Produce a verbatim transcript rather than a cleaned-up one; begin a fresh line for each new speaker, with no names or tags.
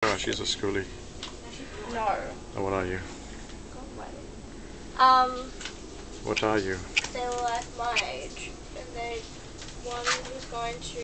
Sarah, she's a schoolie.
No.
Oh, what are you?
Um,
What are you?
they were like my age, and they one was going to